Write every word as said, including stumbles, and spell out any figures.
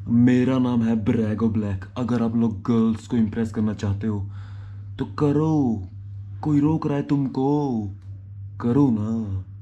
मेरा नाम है ब्रैगो ब्लैक। अगर आप लोग गर्ल्स को इम्प्रेस करना चाहते हो तो करो। कोई रोक रहा है तुमको? करो ना।